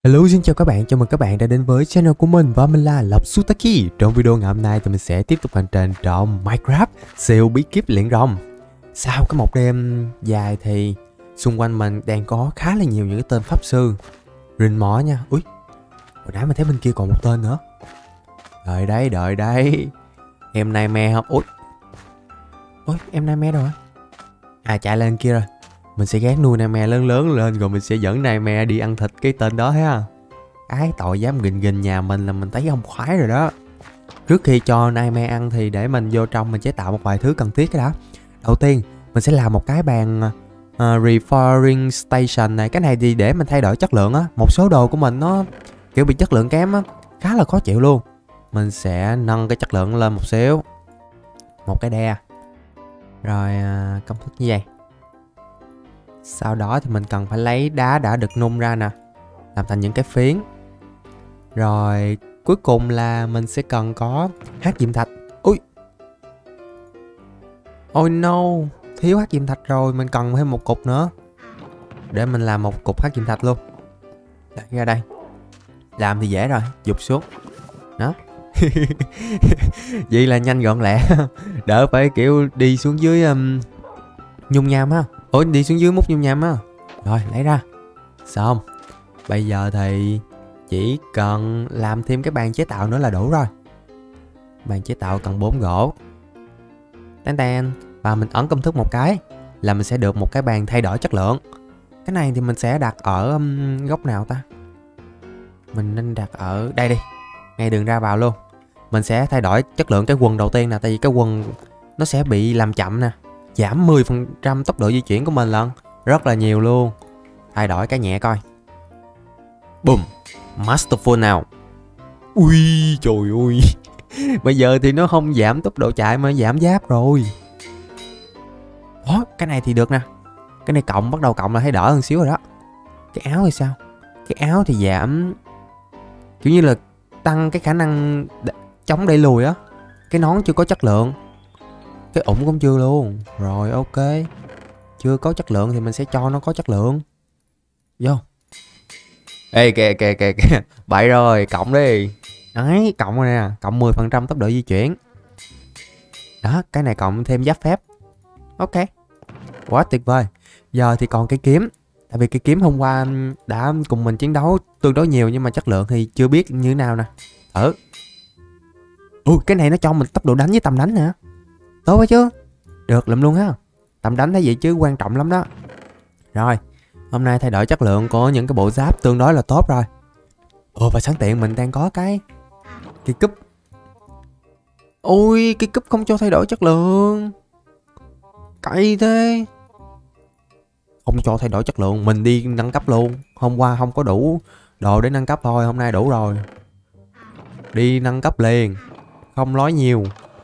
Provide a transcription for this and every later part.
Hello, xin chào các bạn, chào mừng các bạn đã đến với channel của mình và mình là Lộc Sutaki. Trong video ngày hôm nay thì mình sẽ tiếp tục hành trình trong Minecraft siêu bí kíp luyện rồng. Sau cái một đêm dài thì xung quanh mình đang có khá là nhiều những cái tên pháp sư rình mỏ nha. Ui, hồi nãy mình thấy bên kia còn một tên nữa. Đợi đấy. Em Nightmare không? Ui, em Nightmare đâu rồi? À, chạy lên kia rồi. Mình sẽ gán nuôi Nightmare lớn lớn lên rồi mình sẽ dẫn Nightmare đi ăn thịt cái tên đó ha. Cái tội dám gình nhà mình là mình thấy không khoái rồi đó. Trước khi cho Nightmare ăn thì để mình vô trong mình chế tạo một vài thứ cần thiết cái đã. Đầu tiên mình sẽ làm một cái bàn Refining Station này. Cái này thì để mình thay đổi chất lượng á. Một số đồ của mình nó kiểu bị chất lượng kém á, khá là khó chịu luôn. Mình sẽ nâng cái chất lượng lên một xíu. Một cái đe. Rồi công thức như vậy. Sau đó thì mình cần phải lấy đá đã được nung ra nè, làm thành những cái phiến. Rồi cuối cùng là mình sẽ cần có hắc diệm thạch. Ui, oh no, thiếu hắc diệm thạch rồi. Mình cần thêm một cục nữa. Để mình làm một cục hắc diệm thạch luôn. Đặt ra đây. Làm thì dễ rồi, dục xuống. Đó. Vậy là nhanh gọn lẹ. Đỡ phải kiểu đi xuống dưới nhung nham ha. Ủa, đi xuống dưới múc nhung nham á. Rồi lấy ra. Xong. Bây giờ thì chỉ cần làm thêm cái bàn chế tạo nữa là đủ rồi. Bàn chế tạo cần 4 gỗ. Tan. Và mình ấn công thức một cái là mình sẽ được một cái bàn thay đổi chất lượng. Cái này thì mình sẽ đặt ở góc nào ta? Mình nên đặt ở đây đi, ngay đường ra vào luôn. Mình sẽ thay đổi chất lượng cái quần đầu tiên nè. Tại vì cái quần nó sẽ bị làm chậm nè. Giảm 10% tốc độ di chuyển của mình lần. Rất là nhiều luôn. Thay đổi cái nhẹ coi. Boom. Masterful nào. Ui trời ơi. Bây giờ thì nó không giảm tốc độ chạy mà giảm giáp rồi. Ủa, cái này thì được nè. Cái này cộng, bắt đầu cộng là thấy đỡ hơn xíu rồi đó. Cái áo thì sao? Cái áo thì giảm, kiểu như là tăng cái khả năng chống đẩy lùi á. Cái nón chưa có chất lượng. Cái ủng cũng chưa luôn. Rồi ok. Chưa có chất lượng thì mình sẽ cho nó có chất lượng. Vô. Ê kìa. Bậy rồi, cộng đi. Đấy, cộng rồi nè. Cộng 10% tốc độ di chuyển. Đó, cái này cộng thêm giáp phép. Ok. Quá tuyệt vời. Giờ thì còn cái kiếm. Tại vì cái kiếm hôm qua đã cùng mình chiến đấu tương đối nhiều, nhưng mà chất lượng thì chưa biết như thế nào nè. Thử. Cái này nó cho mình tốc độ đánh với tầm đánh nè. Tốt quá chứ. Được lắm luôn ha. Tầm đánh thấy vậy chứ quan trọng lắm đó. Rồi, hôm nay thay đổi chất lượng của những cái bộ giáp tương đối là tốt rồi. Và sẵn tiện mình đang có cái cúp. Ôi, cái cúp không cho thay đổi chất lượng. Cậy thế. Không cho thay đổi chất lượng, mình đi nâng cấp luôn. Hôm qua không có đủ đồ để nâng cấp thôi, hôm nay đủ rồi. Đi nâng cấp liền. Không nói nhiều.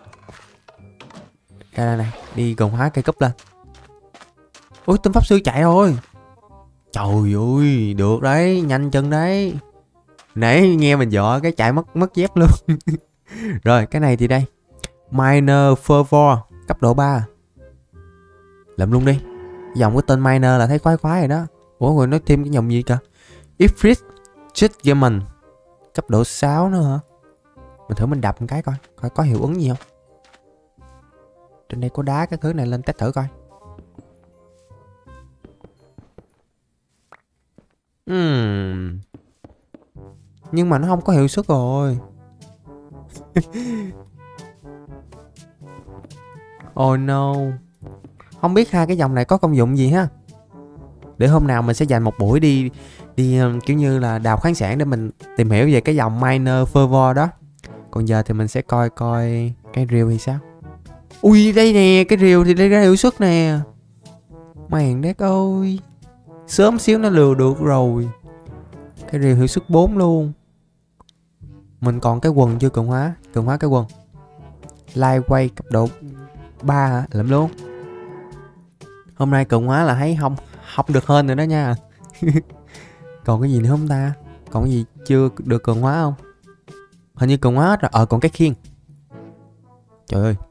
Đây này, đi cường hóa cây cúp lên. Ui, tên pháp sư chạy rồi. Trời ơi, được đấy, nhanh chân đấy. Nãy nghe mình dọa cái chạy mất dép luôn. Rồi, cái này thì đây. Miner Fervor, cấp độ 3. Làm luôn đi. Dòng cái tên Miner là thấy khoái rồi đó. Ủa, rồi nói thêm cái dòng gì cơ? Ifrit Chitgamen, cấp độ 6 nữa hả? Mình thử mình đập một cái coi có hiệu ứng gì không. Trên đây có đá cái thứ này, lên test thử coi. Nhưng mà nó không có hiệu suất rồi. Oh no. Không biết hai cái dòng này có công dụng gì ha. Để hôm nào mình sẽ dành một buổi đi kiểu như là đào khoáng sản để mình tìm hiểu về cái dòng Miner Fervor đó. Còn giờ thì mình sẽ coi cái rìu thì sao. Ui, đây nè, cái rìu thì đây ra hiệu suất nè. Màn đét ơi. Sớm xíu nó lừa được rồi. Cái rìu hiệu suất 4 luôn. Mình còn cái quần chưa cường hóa. Cường hóa cái quần Lightweight cấp độ 3 hả? Làm luôn. Hôm nay cường hóa là thấy không được hơn rồi đó nha. Còn cái gì nữa không ta? Còn cái gì chưa được cường hóa không? Hình như cường hóa hết rồi. Còn cái khiên. Trời ơi.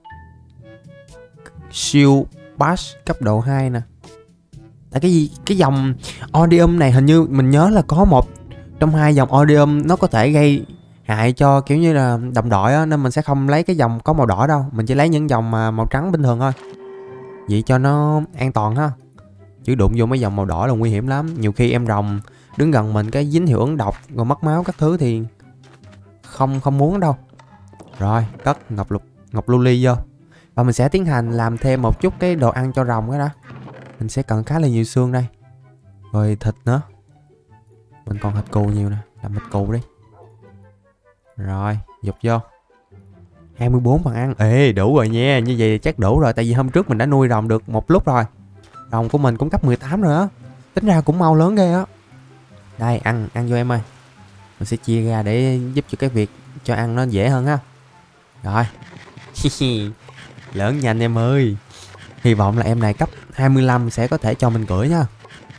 Shield Bash cấp độ 2 nè. Tại cái gì? Cái dòng Odium này hình như mình nhớ là có trong hai dòng odium nó có thể gây hại cho kiểu như là đồng đội á, nên mình sẽ không lấy cái dòng có màu đỏ đâu, mình chỉ lấy những dòng mà màu trắng bình thường thôi, vậy cho nó an toàn ha. Chứ đụng vô mấy dòng màu đỏ là nguy hiểm lắm, nhiều khi em rồng đứng gần mình cái dính hiệu ứng độc rồi mất máu các thứ thì không muốn đâu. Rồi cất ngọc luli vô và mình sẽ tiến hành làm thêm một chút cái đồ ăn cho rồng cái đó. Mình sẽ cần khá là nhiều xương đây, rồi thịt nữa, mình còn thịt cừu nhiều nè, làm thịt cừu đi. Rồi dục vô 24 phần ăn. Ê đủ rồi nha, như vậy chắc đủ rồi, tại vì hôm trước mình đã nuôi rồng được một lúc rồi. Rồng của mình cũng cấp 18 rồi á, tính ra cũng mau lớn ghê á. Đây ăn vô em ơi, mình sẽ chia ra để giúp cho cái việc cho ăn nó dễ hơn ha. Rồi lớn nhanh em ơi, hy vọng là em này cấp 25 sẽ có thể cho mình cưỡi nha.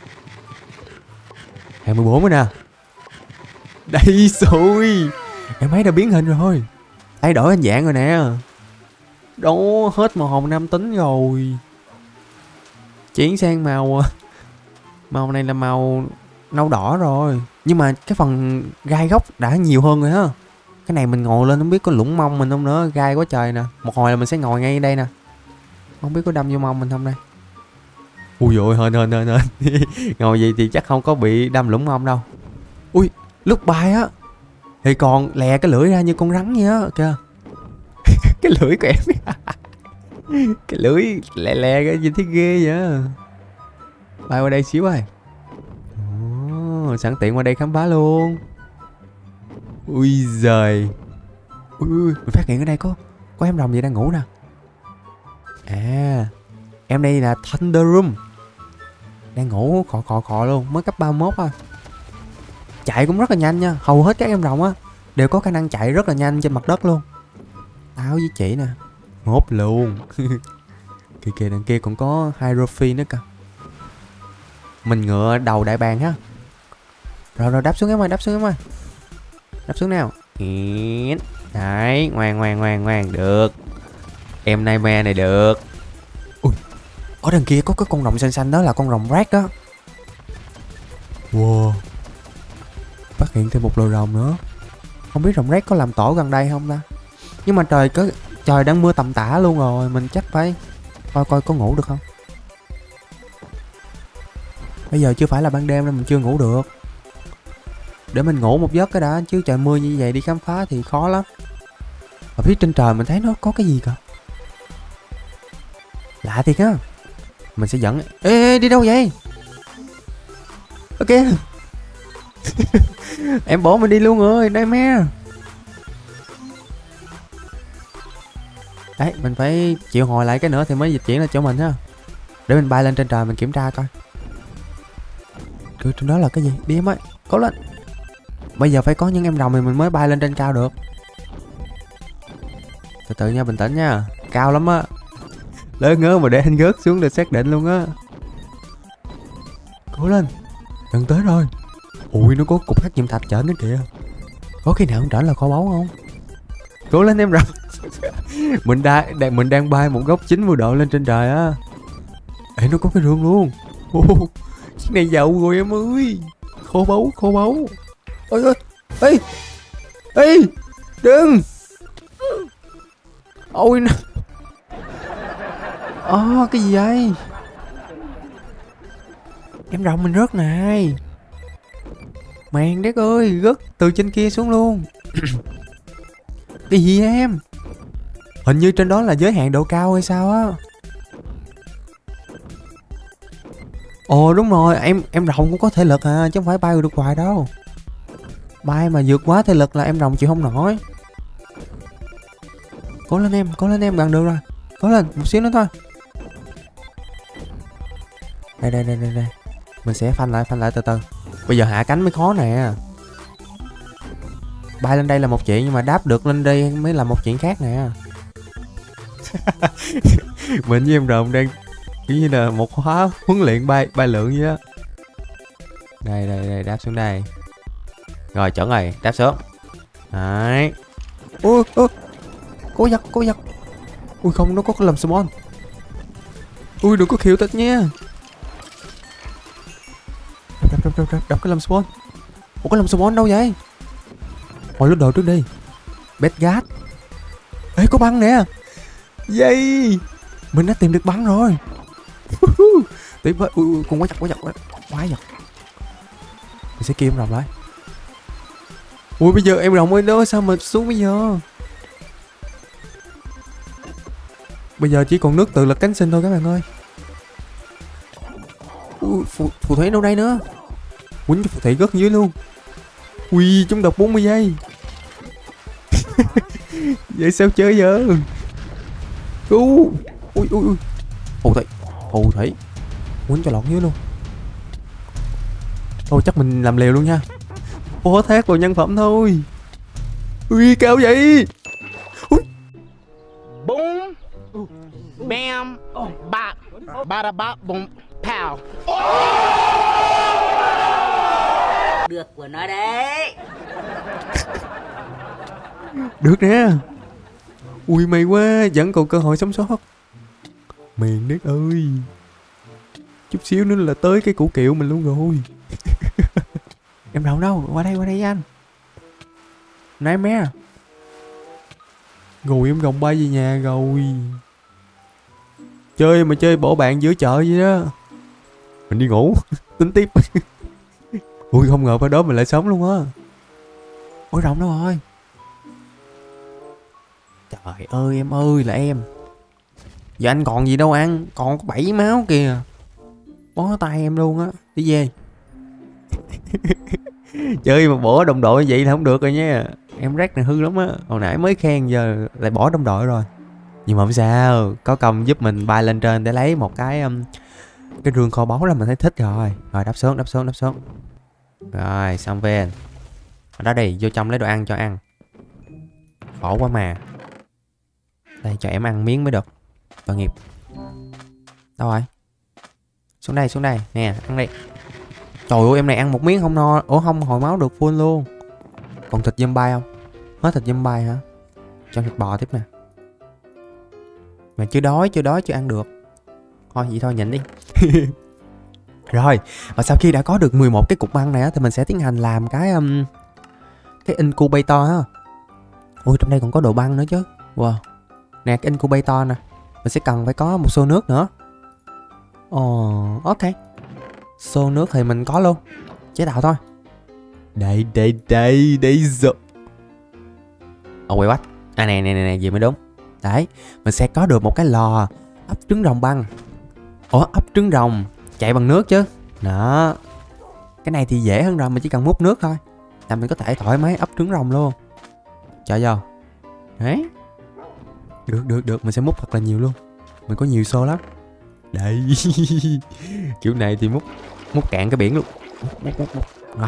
24 rồi nè, đây rồi, em ấy đã biến hình rồi, thay đổi hình dạng rồi nè, đó hết màu hồng nam tính rồi, chuyển sang màu này là màu nâu đỏ rồi, nhưng mà cái phần gai gốc đã nhiều hơn rồi ha. Cái này mình ngồi lên không biết có lủng mông mình không nữa, gai quá trời nè, một hồi là mình sẽ ngồi ngay đây nè, không biết có đâm vô mông mình không đây. Ui dồi hên ngồi vậy thì chắc không có bị đâm lủng mông đâu. Ui lúc bay á thì còn lè cái lưỡi ra như con rắn vậy á kìa. Cái lưỡi của em cái lưỡi lè cái gì thấy ghê vậy. Bay qua đây xíu ơi. Sẵn tiện qua đây khám phá luôn. Ui giời, ui mình phát hiện ở đây có em rồng gì đang ngủ nè. À em đây là Thunder Room, đang ngủ khò luôn, mới cấp 31 thôi. Chạy cũng rất là nhanh nha, hầu hết các em rồng á đều có khả năng chạy rất là nhanh trên mặt đất luôn. Táo với chị nè, ngốp luôn. Kìa đằng kia còn có Hydrophi nữa kìa. Mình ngựa đầu đại bàng ha. Rồi đáp xuống em ơi, đáp xuống nào. Đấy, ngoan được. Em nightmare này được. Ui, ở đằng kia có cái con rồng xanh đó là con rồng rác đó. Wow, phát hiện thêm một lò rồng nữa. Không biết rồng rác có làm tổ gần đây không ta. Nhưng mà trời đang mưa tầm tã luôn rồi, mình chắc phải coi có ngủ được không. Bây giờ chưa phải là ban đêm nên mình chưa ngủ được. Để mình ngủ một giấc cái đã, chứ trời mưa như vậy đi khám phá thì khó lắm. Ở phía trên trời mình thấy nó có cái gì cơ, lạ thiệt á. Mình sẽ dẫn. Ê đi đâu vậy? Ok. Em bỏ mình đi luôn rồi, đây mẹ. Đấy, mình phải chịu hồi lại cái nữa thì mới dịch chuyển lên chỗ mình ha. Để mình bay lên trên trời mình kiểm tra coi. Trên đó là cái gì? Đi em ơi, cố lên. Bây giờ phải có những em rồng thì mình mới bay lên trên cao được. Từ từ nha, bình tĩnh nha, cao lắm á. Lớn ngớ mà để anh gớt xuống để xác định luôn á. Cố lên, gần tới rồi. Ui nó có cục hắc nhiệm thạch chở nữa kìa. Có khi nào không trở là kho báu không? Cố lên em rồng. mình đang bay một góc 90 độ lên trên trời á. Ê nó có cái rương luôn. Chiếc này giàu rồi em ơi. Kho báu. Ôi ê đừng. Ôi nó. Cái gì vậy? Em rồng mình rớt này. Mèn đét ơi, rớt từ trên kia xuống luôn. Cái gì em? Hình như trên đó là giới hạn độ cao hay sao á. Ồ đúng rồi, em rồng cũng có thể lực à, chứ không phải bay được hoài đâu. Bay mà vượt quá thể lực là em rồng chịu không nổi. Cố lên em, gần được rồi. Cố lên, một xíu nữa thôi. Đây. Mình sẽ phanh lại từ từ. Bây giờ hạ cánh mới khó nè. Bay lên đây là một chuyện, nhưng mà đáp được lên đây mới là một chuyện khác nè. Mình với em rồng đang kiểu như là một khóa huấn luyện bay lượn vậy á. Đây, đáp xuống đây. Rồi chuẩn rồi, đáp xuống. Đấy. Ui, cố giật. Ui không, nó có cái lầm spawn. Ui đừng có khiêu tịch nha. Đập cái lầm spawn. Ủa cái lồng spawn đâu vậy? Hồi lướt đồ trước đi. Bedgat. Ê có băng nè. Yay. Mình đã tìm được băng rồi. Tiếp với con quái vật quái vật. Mình sẽ kêu em rồng lại. Ui bây giờ em rồng ơi đó, sao mà xuống bây giờ? Bây giờ chỉ còn nước từ là cánh sinh thôi các bạn ơi. Ui, phù thủy đâu đây nữa? Quýnh cho phù thủy gớt dưới luôn. Ui chúng độc 40 giây. Vậy sao chơi giờ? Ui phù thủy quýnh cho lọt dưới luôn. Thôi chắc mình làm liều luôn nha. Phó thác vào nhân phẩm thôi. Ui cao vậy. Ui. Boom, bam, bop, bada bop, boom, pow. Được của nó đấy. Được nè. Ui may quá, vẫn còn cơ hội sống sót. Miền đất ơi. Chút xíu nữa là tới cái củ kiệu mình luôn rồi. Em rồng đâu? Qua đây với anh. Này mẹ. Rồi em rồng bay về nhà rồi. Chơi mà chơi bỏ bạn giữa chợ vậy đó. Mình đi ngủ. Tính tiếp. Ui không ngờ phải đó mình lại sống luôn á. Ôi rồng đâu rồi? Trời ơi em ơi là em. Giờ anh còn gì đâu ăn. Còn có 7 máu kìa. Bó tay em luôn á. Đi về. Chơi mà bỏ đồng đội vậy là không được rồi nha. Em rác này hư lắm á. Hồi nãy mới khen giờ lại bỏ đồng đội rồi. Nhưng mà không sao. Có công giúp mình bay lên trên để lấy một cái rương kho báu là mình thấy thích rồi. Rồi đáp xuống. Rồi xong về. Ở đó đi vô trong lấy đồ ăn cho ăn. Khổ quá mà. Đây cho em ăn miếng mới được. Tội nghiệp. Đâu rồi? Xuống đây. Nè ăn đi. Trời ơi em này ăn một miếng không no. Ủa không hồi máu được full luôn. Còn thịt zombie không? Hết thịt zombie hả? Cho thịt bò tiếp nè. Mà chưa đói chưa ăn được. Thôi vậy thôi nhịn đi. Rồi. Và sau khi đã có được 11 cái cục băng này á, thì mình sẽ tiến hành làm cái incubator ha. Ui trong đây còn có đồ băng nữa chứ. Wow. Nè cái incubator nè. Mình sẽ cần phải có một xô nước nữa. Ồ ok. Xô nước thì mình có luôn. Chế tạo thôi. Đây rồi. Quay bắt. À nè gì mới đúng. Đấy. Mình sẽ có được một cái lò ấp trứng rồng băng. Ủa ấp trứng rồng chạy bằng nước chứ. Đó. Cái này thì dễ hơn rồi. Mình chỉ cần múc nước thôi là mình có thể thoải mái ấp trứng rồng luôn. Cho vô. Đấy. Được. Mình sẽ múc thật là nhiều luôn. Mình có nhiều xô lắm. Đây. Kiểu này thì múc cạn cái biển luôn. Múc. Rồi.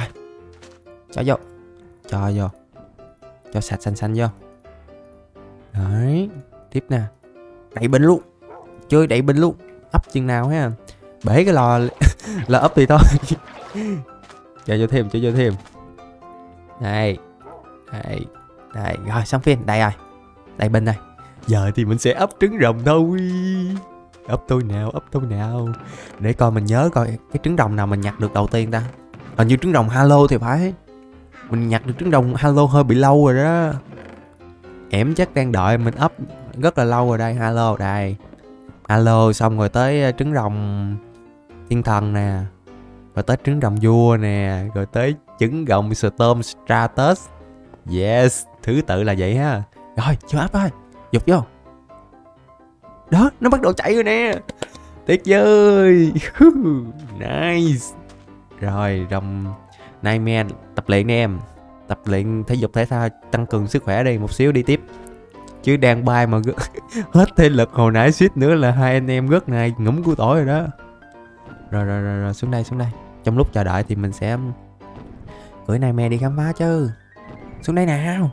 Cho vô. Cho sạch xanh vô. Đấy. Tiếp nè. Đậy bình luôn. Chơi đậy bình luôn. Ấp chừng nào ha. Bể cái lò là ấp thì thôi. Cho vô thêm. Đây. Rồi xong phim. Đây rồi. Đậy bình rồi. Giờ thì mình sẽ ấp trứng rồng thôi. Ấp tôi nào. Để coi mình nhớ coi cái trứng rồng nào mình nhặt được đầu tiên ta. Hình như trứng rồng halo thì phải. Mình nhặt được trứng rồng halo hơi bị lâu rồi đó. Em chắc đang đợi mình ấp rất là lâu rồi đây. Halo đây. Halo xong rồi tới trứng rồng thiên thần nè. Rồi tới trứng rồng vua nè. Rồi tới trứng rồng Storm Stratus. Yes. Thứ tự là vậy ha. Rồi cho ấp thôi. Dục vô. Đó nó bắt đầu chạy rồi nè. Tuyệt vời. Nice. Rồi rồng Nightmare tập luyện đi em. Tập luyện thể dục thể thao tăng cường sức khỏe đi. Một xíu đi tiếp. Chứ đang bay mà hết thể lực hồi nãy suýt nữa là hai anh em rớt này ngủm củ tỏi rồi đó. Rồi xuống đây. Trong lúc chờ đợi thì mình sẽ gửi Nightmare đi khám phá chứ. Xuống đây nào.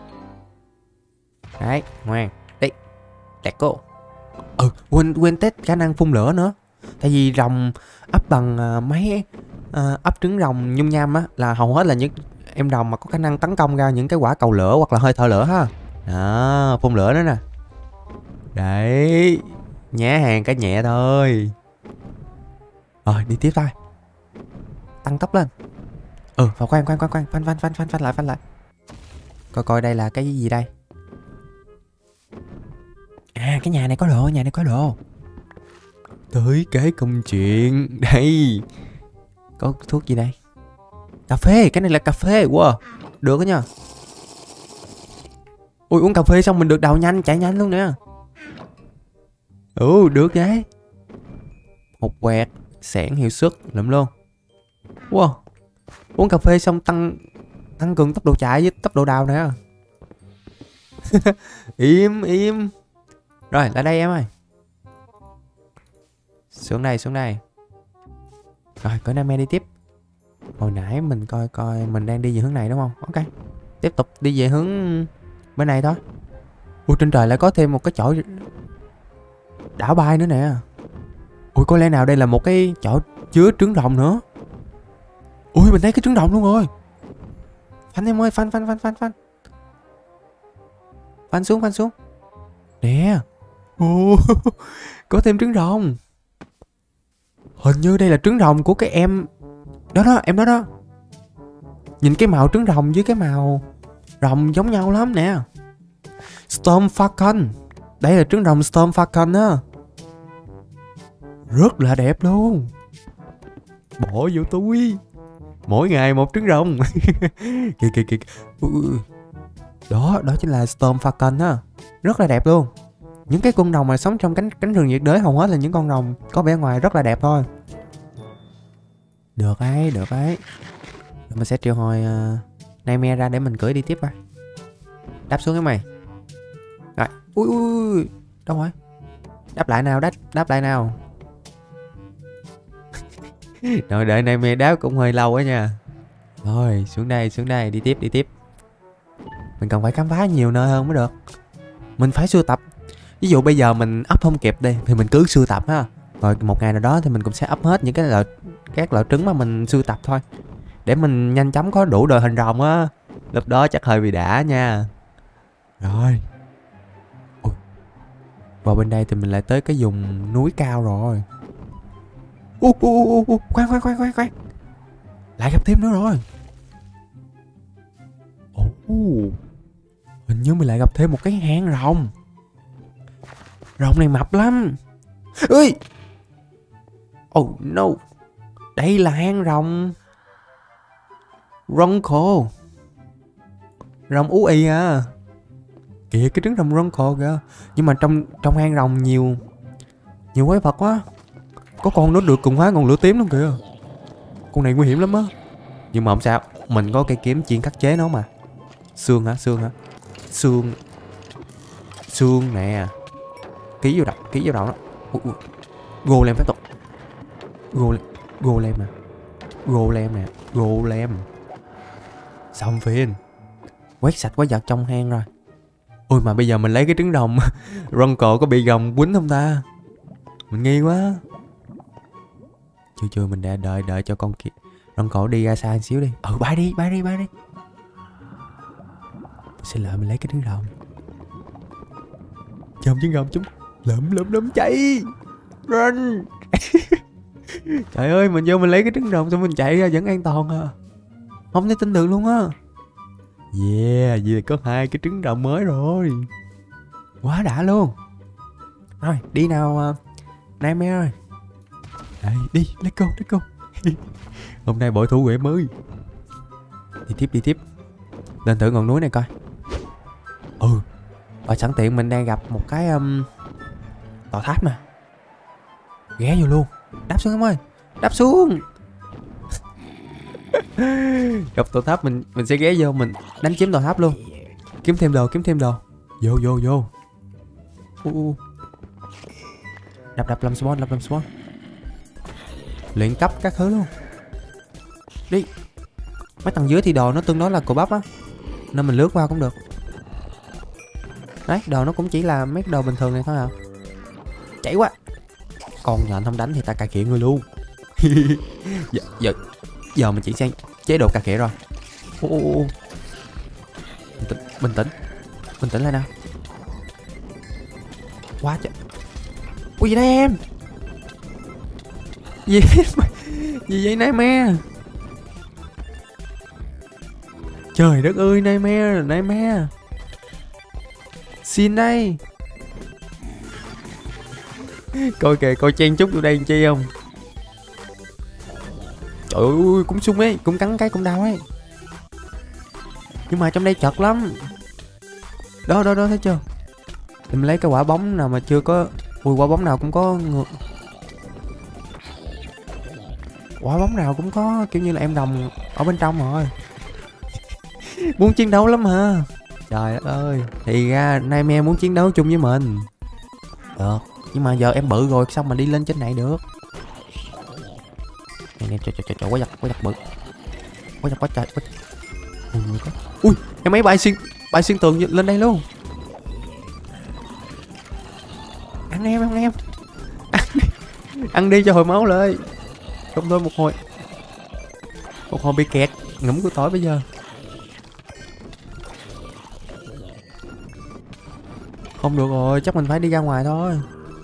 Đấy ngoan. Đi. Đẹp cô. Quên test khả năng phun lửa nữa. Tại vì rồng ấp bằng mấy ấp trứng rồng nhung nham á là hầu hết là những em rồng mà có khả năng tấn công ra những cái quả cầu lửa hoặc là hơi thở lửa ha. Đó, phun lửa nữa nè. Đấy. Nhá hàng cái nhẹ thôi. Rồi đi tiếp thôi. Tăng tốc lên. khoan phanh lại. Coi đây là cái gì đây? À, cái nhà này có đồ. Tới cái công chuyện đây. Có thuốc gì đây? Cà phê, cái này là cà phê. Wow, được đó nha. Ui, uống cà phê xong mình được đầu nhanh, chạy nhanh luôn nè. Được đấy. Một quẹt, xẻng hiệu suất lụm luôn. Wow, uống cà phê xong tăng cường tốc độ chạy với tốc độ đào nè. Im. Rồi, lại đây em ơi. Xuống đây. Rồi, cởi Nightmare đi tiếp. Hồi nãy mình coi mình đang đi về hướng này đúng không? Ok. Tiếp tục đi về hướng bên này thôi. Ui, trên trời lại có thêm một cái chỗ đảo bay nữa nè. Ui, có lẽ nào đây là một cái chỗ chứa trứng rồng nữa. Ui, mình thấy cái trứng rồng luôn rồi. Phanh em ơi, phanh. Phanh xuống. Nè. Có thêm trứng rồng. Hình như đây là trứng rồng của cái em đó, em đó. Nhìn cái màu trứng rồng với cái màu rồng giống nhau lắm nè. Storm Falcon. Đây là trứng rồng Storm Falcon á. Rất là đẹp luôn. Bỏ vô túi. Mỗi ngày một trứng rồng. Kìa. Đó chính là Storm Falcon á. Rất là đẹp luôn. Những cái con rồng mà sống trong cánh rừng nhiệt đới hầu hết là những con rồng có vẻ ngoài rất là đẹp thôi. Được ấy. Mình sẽ triệu hồi Nightmare ra để mình cưỡi đi tiếp coi. Đáp xuống cái mày. Rồi. Ui. Đâu rồi? Đáp lại nào. Rồi đợi Nightmare đáp cũng hơi lâu á nha. Rồi, xuống đây, đi tiếp. Mình cần phải khám phá nhiều nơi hơn mới được. Mình phải sưu tập. Ví dụ bây giờ mình up không kịp đi thì mình cứ sưu tập ha. Rồi một ngày nào đó thì mình cũng sẽ up hết những các loại trứng mà mình sưu tập thôi. Để mình nhanh chóng có đủ đội hình rồng á. Lúc đó chắc hơi bị đã nha. Rồi. Ui. Vào bên đây thì mình lại tới cái vùng núi cao rồi. Khoan. Lại gặp thêm nữa rồi. Hình như mình lại gặp thêm một cái hang rồng. Rồng này mập lắm. Ui. Oh no. Đây là hang rồng Ronco. Rồng ú ì à. Kìa cái trứng rồng Ronco kìa. Nhưng mà trong hang rồng nhiều quái vật quá. Có con nó được cùng hóa ngọn lửa tím luôn kìa. Con này nguy hiểm lắm á. Nhưng mà không sao, mình có cây kiếm chuyên khắc chế nó mà. Xương hả? Xương nè. Ký vô đầu nó. Golem phép thuật. Golem. Xong phiên. Quét sạch quái vật trong hang rồi. Ôi mà bây giờ mình lấy cái trứng rồng Ronco có bị rồng quýnh không ta? Mình nghi quá. Chưa mình đã đợi cho con kia Ronco đi ra xa một xíu đi. Bay đi. Xin lỗi mình lấy cái trứng rồng. Chôm trứng rồng chúng. Lượm chạy. Run. Trời ơi, mình vô mình lấy cái trứng rồng xong mình chạy ra vẫn an toàn à. Không thể tin được luôn á. Yeah, vì có 2 cái trứng rồng mới rồi. Quá đã luôn. Rồi, đi nào Nightmare ơi. Đây, đi, let's go. Hôm nay bội thủ của em ơi. Đi tiếp. Lên thử ngọn núi này coi. Và sẵn tiện mình đang gặp một cái tòa tháp nè. Ghé vô luôn. Đáp xuống em ơi. Đáp xuống. Gặp tòa tháp mình sẽ ghé vô mình đánh chiếm tòa tháp luôn. Kiếm thêm đồ. Vô. Đập làm spawn. Luyện cấp các thứ luôn. Đi. Mấy tầng dưới thì đồ nó tương đối là cù bắp á, nên mình lướt qua cũng được. Đấy, đồ nó cũng chỉ là mấy đồ bình thường này thôi à. Chạy quá. Còn nhện không đánh thì ta cà khịa người luôn. Giờ mình chỉ sang chế độ cà khịa rồi. Bình tĩnh lại nào. Quá trời. Ui gì đây em? Gì vậy Nightmare? Trời đất ơi, nightmare. Xin đây. Coi kìa, coi chen chúc vô đây làm chi không. Trời ơi, cũng sung ấy, cũng cắn cái cũng đau ấy. Nhưng mà trong đây chật lắm. Đó thấy chưa? Mình lấy cái quả bóng nào mà chưa có. Ui, quả bóng nào cũng có quả bóng nào cũng có kiểu như là em đồng ở bên trong rồi. Muốn chiến đấu lắm hả? Trời đất ơi, thì ra Nightmare muốn chiến đấu chung với mình. Được, nhưng mà giờ em bự rồi sao mà đi lên trên này được. Nè, trời, quá giật bự. Quá trời. Ui, em mấy bay xuyên tường lên đây luôn. Ăn em. Ăn đi cho hồi máu lại. Không thôi một hồi bị kẹt ngủm của tỏi bây giờ. Không được rồi, chắc mình phải đi ra ngoài thôi.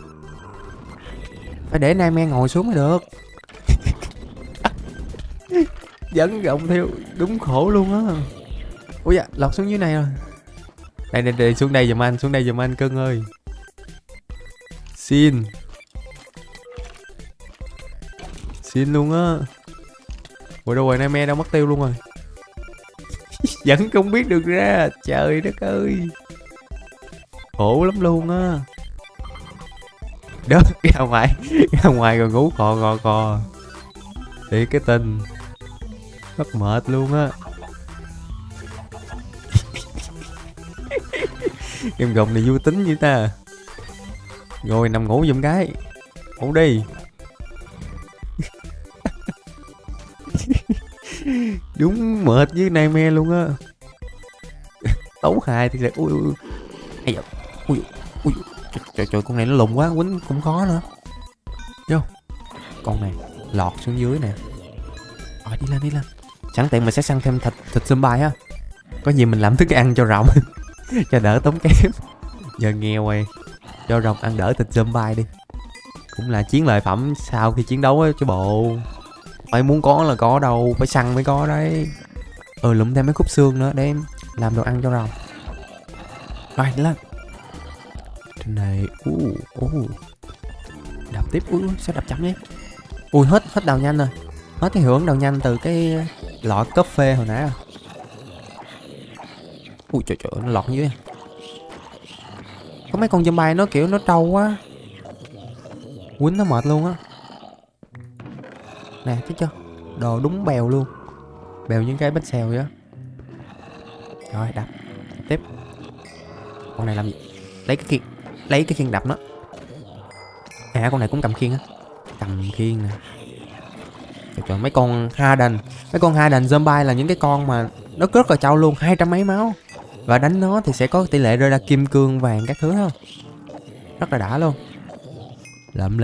Phải để Nightmare ngồi xuống mới được. Dẫn gọng theo, đúng khổ luôn á. Ui da, lọt xuống dưới này rồi. Đây, xuống đây giùm anh cưng ơi. Xin luôn á. Ủa đâu rồi, Nightmare đâu mất tiêu luôn rồi. Vẫn không biết được ra. Trời đất ơi, khổ lắm luôn á. Đó, ra ngoài rồi ngủ cò thì cái tình rất mệt luôn á. Em gồng này vui tính vậy ta. Rồi nằm ngủ giùm cái. Ngủ đi. Đúng mệt với Nightmare luôn á. Tấu hài thì là ui. Trời, con này nó lùn quá, quýnh cũng khó nữa. Vô. Con này lọt xuống dưới nè. Rồi đi lên. Sẵn tiện mình sẽ săn thêm thịt zombie ha. Có gì mình làm thức ăn cho rồng. Cho đỡ tốn kém. Giờ nghèo rồi, cho rồng ăn đỡ thịt zombie đi. Cũng là chiến lợi phẩm sau khi chiến đấu á chứ bộ. Phải muốn có là có đâu, phải săn mới có đấy. Lụm thêm mấy khúc xương nữa để em làm đồ ăn cho rồng. Rồi đi lên. Trên này đập tiếp. Sao đập chậm vậy? Ui, hết đào nhanh rồi. Hết cái hưởng đào nhanh từ cái lọ cốp phê hồi nãy rồi. Ui trời, nó lọt dưới. Có mấy con zombie nó kiểu nó trâu quá, quýnh nó mệt luôn á. Nè thấy chưa, đồ đúng bèo luôn, bèo những cái bánh xèo vậy á. Rồi đập tiếp. Con này làm gì? Lấy cái khiên đập nó. Con này cũng cầm khiên á. Cầm khiên nè. Trời, mấy con Harden zombie là những cái con mà nó rất là trâu luôn, 200 mấy máu. Và đánh nó thì sẽ có tỷ lệ rơi ra kim cương vàng các thứ không. Rất là đã luôn. Lượm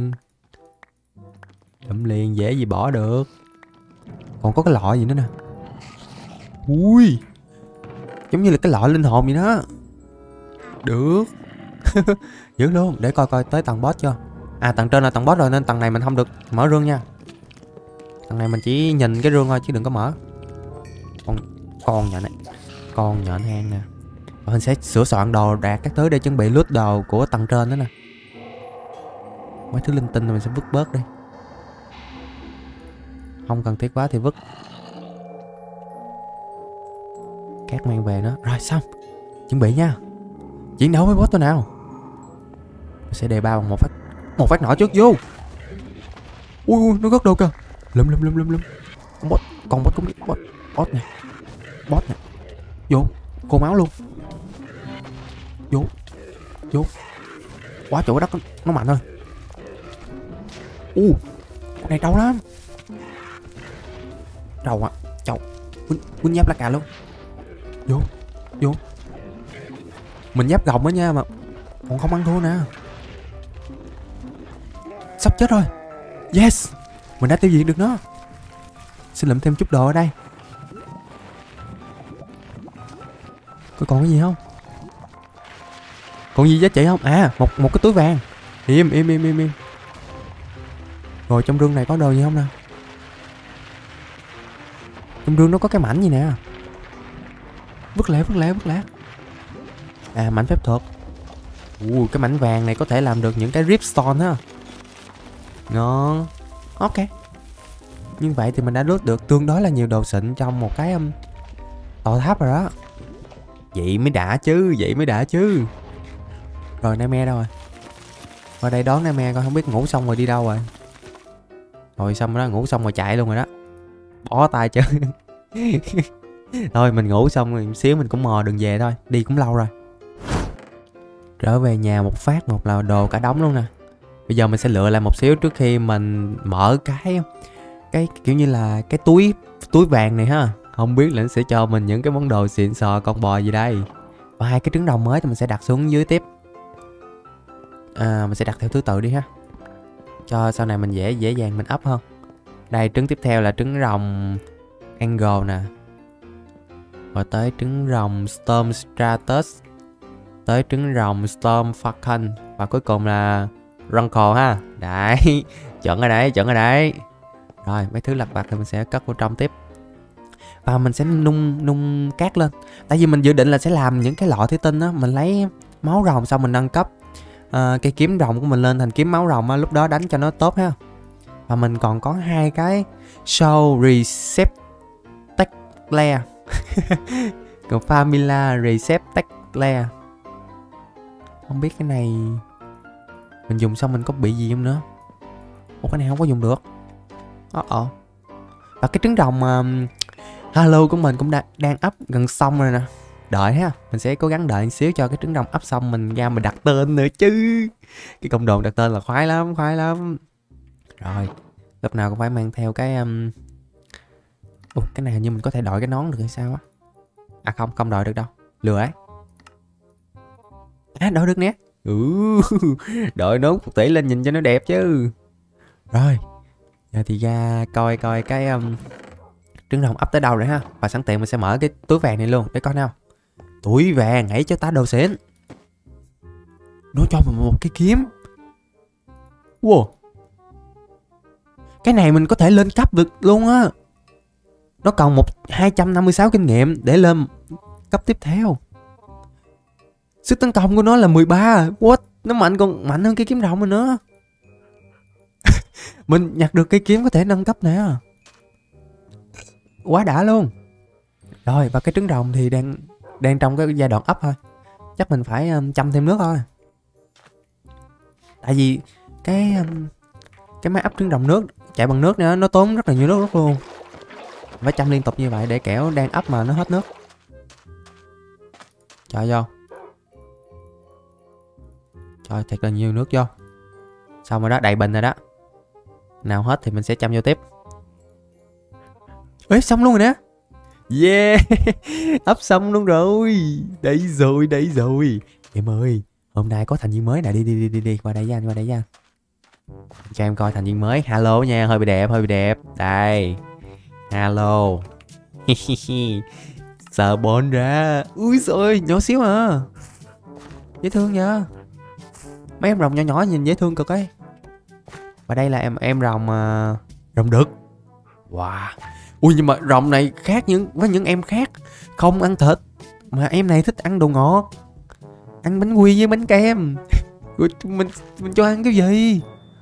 liền dễ gì bỏ được. Còn có cái lọ gì nữa nè. Ui, giống như là cái lọ linh hồn vậy đó. Được. Giữ luôn. Để coi tới tầng boss chưa. Tầng trên là tầng boss rồi, nên tầng này mình không được mở rương nha. Tầng này mình chỉ nhìn cái rương thôi chứ đừng có mở. Con nhỏ này, con nhện hang nè. Mình sẽ sửa soạn đồ đạc các thứ để chuẩn bị loot đồ của tầng trên đó nè. Mấy thứ linh tinh mình sẽ vứt bớt đi. Không cần thiết quá thì vứt. Cát mang về nữa. Rồi xong, chuẩn bị nha. Chiến đấu với boss tôi nào. Mình sẽ đề bao bằng một phát nỏ trước vô. Ui, nó gất đâu kìa. Lùm. Con boss cũng đi. Boss nè. Vô, cô máu luôn. Vô. Quá chỗ đất nó mạnh thôi. Con này trâu lắm. Trâu. Quýnh giáp lá cà luôn. Vô. Mình giáp gồng đó nha, mà còn không ăn thua nè. Sắp chết rồi. Yes, mình đã tiêu diệt được nó. Xin lượm thêm chút đồ ở đây. Có còn cái gì không? Còn gì giá trị không? Một cái túi vàng. Im. Rồi trong rương này có đồ gì không nè? Trong rương nó có cái mảnh gì nè. Vứt lại. À, mảnh phép thuật. Cái mảnh vàng này có thể làm được những cái ripstone ha. Ngon. Ok. Như vậy thì mình đã lút được tương đối là nhiều đồ xịn trong một cái tòa tháp rồi đó. Vậy mới đã chứ. Rồi Nightmare đâu rồi? Qua đây đón Nightmare coi, không biết ngủ xong rồi đi đâu rồi. Rồi xong đó, ngủ xong rồi chạy luôn rồi đó. Bỏ tay chứ. Thôi mình ngủ xong rồi xíu mình cũng mò đường về thôi, đi cũng lâu rồi. Trở về nhà một phát một là đồ cả đống luôn nè. Bây giờ mình sẽ lựa lại một xíu trước khi mình mở cái kiểu như là cái túi vàng này ha. Không biết là nó sẽ cho mình những cái món đồ xịn sò con bò gì đây. Và 2 cái trứng rồng mới thì mình sẽ đặt xuống dưới tiếp. Mình sẽ đặt theo thứ tự đi ha, cho sau này mình dễ dàng mình up hơn. Đây, trứng tiếp theo là trứng rồng Angle nè. Rồi tới trứng rồng Storm Stratus, tới trứng rồng Storm Falcon, và cuối cùng là Runkle ha. Đấy, chọn ở đấy. Rồi mấy thứ lặt vặt thì mình sẽ cất vào trong tiếp. Và mình sẽ nung cát lên. Tại vì mình dự định là sẽ làm những cái lọ thủy tinh á. Mình lấy máu rồng xong mình nâng cấp cây kiếm rồng của mình lên thành kiếm máu rồng á. Lúc đó đánh cho nó tốt ha. Và mình còn có 2 cái Soul Receptacle còn Famila Receptacle. Không biết cái này mình dùng xong mình có bị gì không nữa. Cái này không có dùng được. Và cái trứng rồng Halo của mình cũng đang up gần xong rồi nè. Đợi ha, mình sẽ cố gắng đợi một xíu cho cái trứng rồng up xong mình ra mình đặt tên nữa chứ. Cái công đoạn đặt tên là khoái lắm. Rồi, lúc nào cũng phải mang theo cái cái này hình như mình có thể đội cái nón được hay sao á. Không đội được đâu. Lừa ấy. Đội được nè. Đội nón phục tỷ lên nhìn cho nó đẹp chứ. Rồi, giờ thì ra coi cái trứng rồng up tới đâu rồi ha. Và sẵn tiện mình sẽ mở cái túi vàng này luôn để coi nào. Túi vàng hãy cho ta đồ xịn. Nó cho mình một cái kiếm. Wow, cái này mình có thể lên cấp được luôn á. Nó còn 256 kinh nghiệm để lên cấp tiếp theo. Sức tấn công của nó là 13. What? Nó mạnh hơn cái kiếm rồng rồi nữa. Mình nhặt được cây kiếm có thể nâng cấp nè. Quá đã luôn. Rồi, và cái trứng rồng thì đang trong cái giai đoạn up thôi. Chắc mình phải chăm thêm nước thôi. Tại vì cái máy up trứng rồng nước chạy bằng nước nữa, nó tốn rất là nhiều nước luôn. Phải chăm liên tục như vậy để kẻo đang up mà nó hết nước. Cho vô. Cho thật là nhiều nước vô. Xong rồi đó, đầy bình rồi đó. Nào hết thì mình sẽ chăm vô tiếp. Ê, xong luôn rồi nè. Yeah, up xong luôn rồi. Đây rồi. Em ơi, hôm nay có thành viên mới nè. Đi qua đây với anh. Cho em coi thành viên mới. Hello nha, hơi bị đẹp. Đây. Hello. Sợ bồn ra. Úi xôi, nhỏ xíu à. Dễ thương nha. Mấy em rồng nhỏ nhìn dễ thương cực ấy. Và đây là em rồng đực. Wow. Ui, nhưng mà rồng này khác với những em khác. Không ăn thịt, mà em này thích ăn đồ ngọt. Ăn bánh quy với bánh kem. Mình cho ăn cái gì?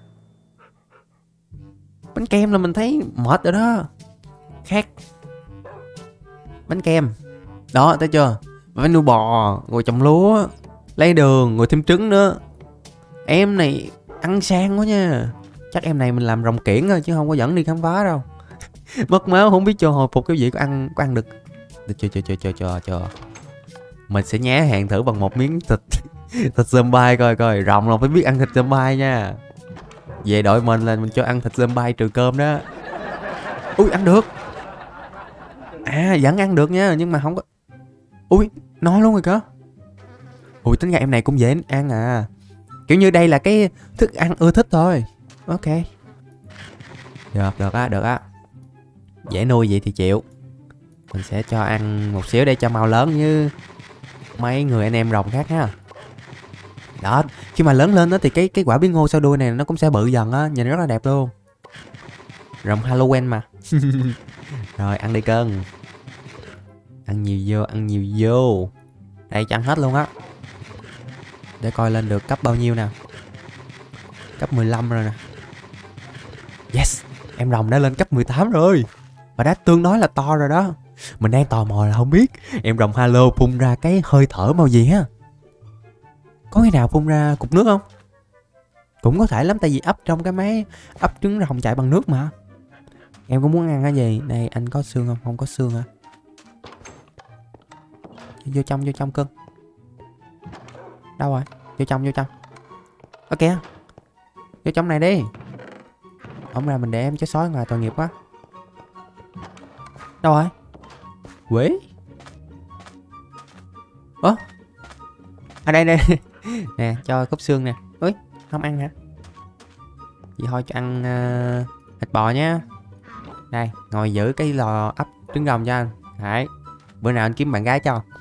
Bánh kem là mình thấy mệt rồi đó. Khác. Bánh kem. Đó, thấy chưa? Bánh nuôi bò, rồi trồng lúa, lấy đường, rồi thêm trứng nữa. Em này ăn sang quá nha. Chắc em này mình làm rồng kiển thôi chứ không có dẫn đi khám phá đâu. Mất máu không biết cho hồi phục cái gì có ăn được. Chờ. Mình sẽ nhá hàng thử bằng một miếng thịt zombie coi. Rồng là phải biết ăn thịt zombie nha. Về đội mình là mình cho ăn thịt zombie trừ cơm đó. Ui, ăn được. Vẫn ăn được nha, nhưng mà không có. Ui, no luôn rồi cơ. Ui, tính ra em này cũng dễ ăn à. Kiểu như đây là cái thức ăn ưa thích thôi. Ok. Được á. Dễ nuôi vậy thì chịu. Mình sẽ cho ăn một xíu để cho mau lớn như mấy người anh em rồng khác ha. Đó, khi mà lớn lên đó thì cái quả bí ngô sau đuôi này nó cũng sẽ bự dần á, nhìn rất là đẹp luôn. Rồng Halloween mà. Rồi, ăn đi cưng. Ăn nhiều vô, ăn nhiều vô. Đây cho ăn hết luôn á. Để coi lên được cấp bao nhiêu nào. Cấp 15 rồi nè. Yes, em rồng đã lên cấp 18 rồi. Và đã tương đối là to rồi đó. Mình đang tò mò là không biết em rồng Halo phun ra cái hơi thở màu gì ha. Có khi nào phun ra cục nước không? Cũng có thể lắm, tại vì ấp trong cái máy ấp trứng rồng chạy bằng nước mà. Em có muốn ăn cái gì? Đây, anh có xương không? Không có xương hả? Vô trong cưng. Đâu rồi? Vô trong. Ở kìa. Vô trong này đi. Không ra mình để em chó sói ngoài tội nghiệp quá. Đâu rồi? Quế. Ủa? À đây. Nè, cho cúp xương nè. Ui, không ăn hả? Vậy thôi cho ăn thịt bò nhá. Đây, ngồi giữ cái lò ấp trứng rồng cho anh. Đấy. Bữa nào anh kiếm bạn gái cho.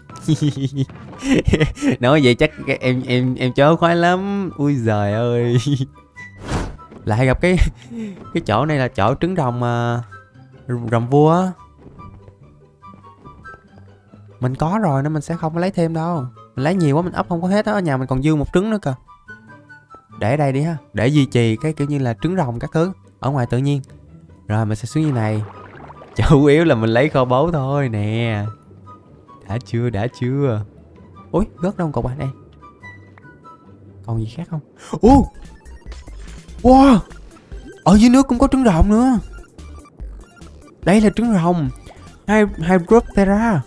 Nói vậy chắc em chó khoái lắm. Ui giời ơi. Lại gặp cái chỗ này là chỗ trứng rồng rồng vua á. Mình có rồi nên mình sẽ không có lấy thêm đâu. Mình lấy nhiều quá mình ấp không có hết á. Ở nhà mình còn dư một trứng nữa cơ. Để ở đây đi ha. Để duy trì cái kiểu như là trứng rồng các thứ ở ngoài tự nhiên. Rồi mình sẽ xuống như này. Chủ yếu là mình lấy kho báu thôi nè. Đã chưa. Ui, rớt đâu cục đây. Còn gì khác không? Wow. Ở dưới nước cũng có trứng rồng nữa. Đây là trứng rồng Hydroptera.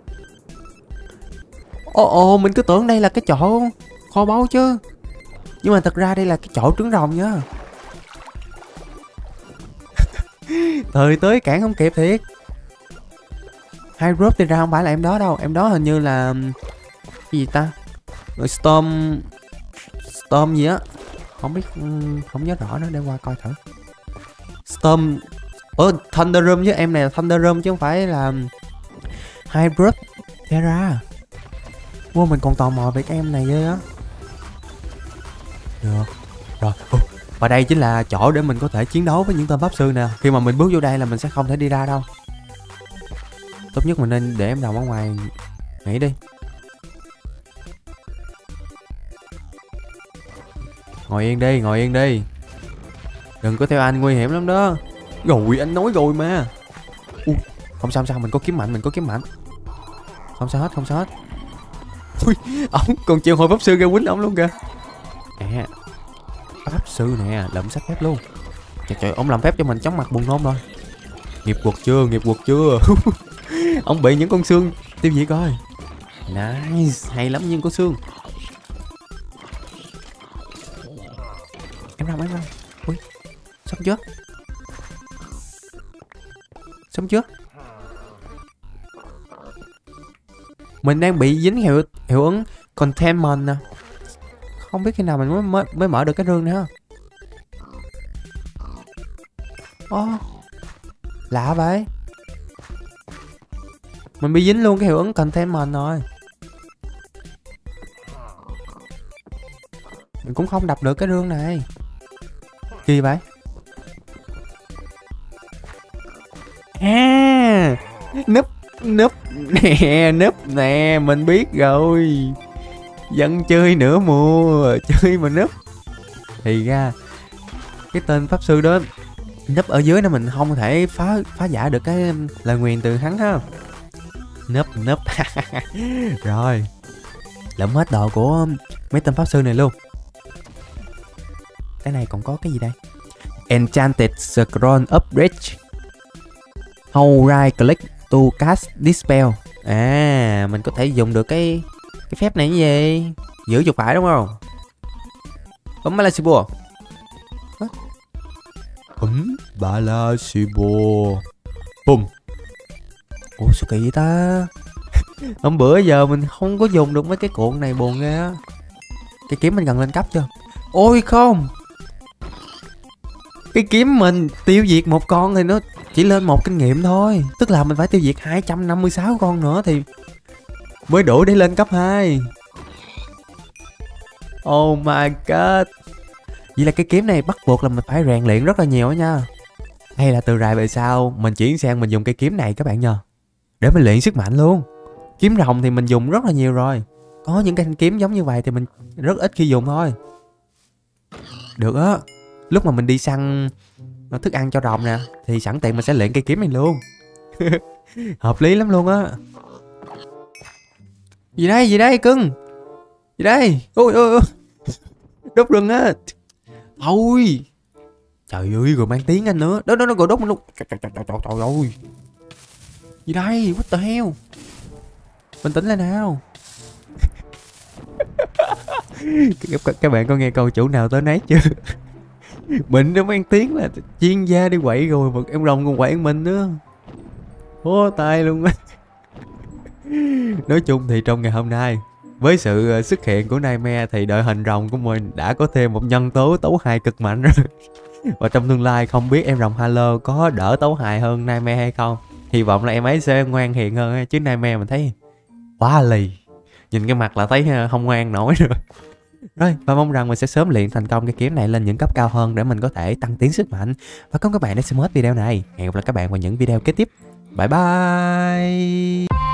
Ồ, mình cứ tưởng đây là cái chỗ kho báu chứ. Nhưng mà thật ra đây là cái chỗ trứng rồng nhá. Thời tới cản không kịp thiệt. Hydroptera không phải là em đó đâu. Em đó hình như là cái gì ta? Rồi Storm gì á. Không biết, không nhớ rõ nữa, để qua coi thử. Storm. Thunderum chứ, em này là Thunderum chứ không phải là Hydroptera. Wow, mình còn tò mò về cái em này ghê á. Được. Rồi. Và đây chính là chỗ để mình có thể chiến đấu với những tên pháp sư nè. Khi mà mình bước vô đây là mình sẽ không thể đi ra đâu. Tốt nhất mình nên để em rồng ở ngoài nghỉ đi. Ngồi yên đi. Đừng có theo anh, nguy hiểm lắm đó. Rồi anh nói rồi mà. Không sao, mình có kiếm mạnh. Không sao hết. Ui, ổng còn chịu hồi pháp sư ra quýnh ổng luôn kìa. À, pháp sư nè, lượm sách phép luôn. Trời, ổng làm phép cho mình chóng mặt buồn nôn rồi. Nghiệp quật chưa. Ông bị những con xương tiêu diệt coi. Nice, hay lắm những con xương. Em rồng. Ui, sống chưa? Mình đang bị dính hiệu ứng containment nè. Không biết khi nào mình mới mở được cái rương nữa. Lạ vậy. Mình bị dính luôn cái hiệu ứng containment rồi. Mình cũng không đập được cái rương này. Kỳ vậy. Núp nè, mình biết rồi. Dân chơi nửa mùa, chơi mà núp. Thì ra cái tên pháp sư đó núp ở dưới nên mình không thể phá giải được cái lời nguyền từ hắn ha. Núp. Rồi, lượm hết đồ của mấy tên pháp sư này luôn. Cái này còn có cái gì đây? Enchanted Scroll Upgrade. Hold right click to cast Dispel. À, mình có thể dùng được cái phép này như gì? Giữ chuột phải đúng không? Bấm Balasibo. Bấm Balasibo. Bùm. Ủa sao kỳ vậy ta? Hôm bữa giờ mình không có dùng được mấy cái cuộn này, buồn ghê á. Cái kiếm mình gần lên cấp chưa? Ôi không. Cái kiếm mình tiêu diệt một con thì nó chỉ lên 1 kinh nghiệm thôi. Tức là mình phải tiêu diệt 256 con nữa thì mới đủ để lên cấp 2. Oh my god. Vậy là cái kiếm này bắt buộc là mình phải rèn luyện rất là nhiều á nha. Hay là từ rày về sau mình chuyển sang mình dùng cây kiếm này các bạn nhờ, để mình luyện sức mạnh luôn. Kiếm rồng thì mình dùng rất là nhiều rồi. Có những cái thanh kiếm giống như vậy thì mình rất ít khi dùng thôi. Được á. Lúc mà mình đi săn thức ăn cho rồng nè thì sẵn tiện mình sẽ luyện cây kiếm này luôn. Hợp lý lắm luôn á. Gì đây cưng? Gì đây? Ôi ôi ôi. Đốt rừng á. Ôi. Trời ơi, rồi mang tiếng anh nữa. Đó nó còn đốt mình luôn. Trời ơi. Gì đây? What the hell? Bình tĩnh lại nào. Các bạn có nghe câu chủ nào tới nấy chưa? Mình nó mang tiếng là chuyên gia đi quậy rồi mà em rồng còn quậy mình nữa. Hố tay luôn á. Nói chung thì trong ngày hôm nay, với sự xuất hiện của Nightmare thì đội hình rồng của mình đã có thêm một nhân tố tấu hài cực mạnh rồi. Và trong tương lai không biết em rồng Halo có đỡ tấu hài hơn Nightmare hay không. Hy vọng là em ấy sẽ ngoan hiền hơn, chứ Nightmare mình thấy quá lì. Nhìn cái mặt là thấy không ngoan nổi rồi. Rồi, và mong rằng mình sẽ sớm luyện thành công cái kiếm này lên những cấp cao hơn để mình có thể tăng tiến sức mạnh. Và cảm ơn các bạn đã xem hết video này. Hẹn gặp lại các bạn vào những video kế tiếp. Bye bye.